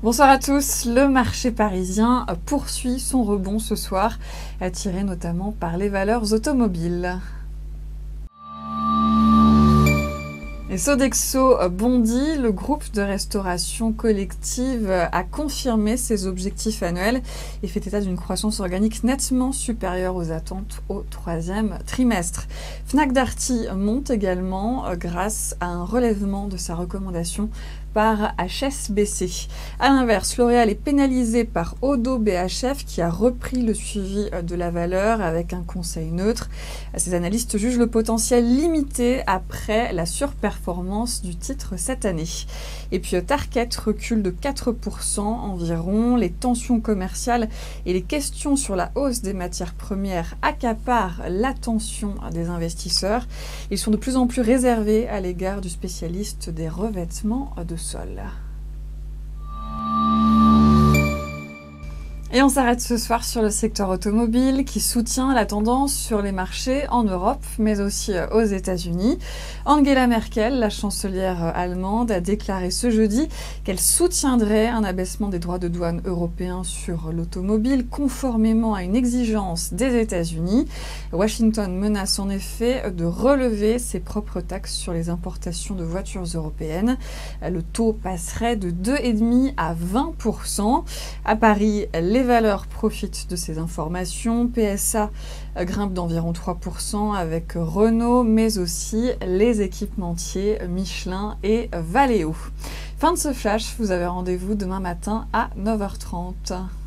Bonsoir à tous. Le marché parisien poursuit son rebond ce soir, attiré notamment par les valeurs automobiles. Et Sodexo bondit, le groupe de restauration collective a confirmé ses objectifs annuels et fait état d'une croissance organique nettement supérieure aux attentes au troisième trimestre. Fnac Darty monte également grâce à un relèvement de sa recommandation par HSBC. A l'inverse, L'Oréal est pénalisé par Odo BHF qui a repris le suivi de la valeur avec un conseil neutre. Ces analystes jugent le potentiel limité après la surperformance du titre cette année. Et puis Target recule de 4% environ. Les tensions commerciales et les questions sur la hausse des matières premières accaparent l'attention des investisseurs. Ils sont de plus en plus réservés à l'égard du spécialiste des revêtements de sol. Et on s'arrête ce soir sur le secteur automobile qui soutient la tendance sur les marchés en Europe, mais aussi aux États-Unis. Angela Merkel, la chancelière allemande, a déclaré ce jeudi qu'elle soutiendrait un abaissement des droits de douane européens sur l'automobile, conformément à une exigence des États-Unis. Washington menace en effet de relever ses propres taxes sur les importations de voitures européennes. Le taux passerait de 2,5 à 20%. À Paris, les valeurs profitent de ces informations. PSA grimpe d'environ 3% avec Renault, mais aussi les équipementiers Michelin et Valeo. Fin de ce flash, vous avez rendez-vous demain matin à 9h30.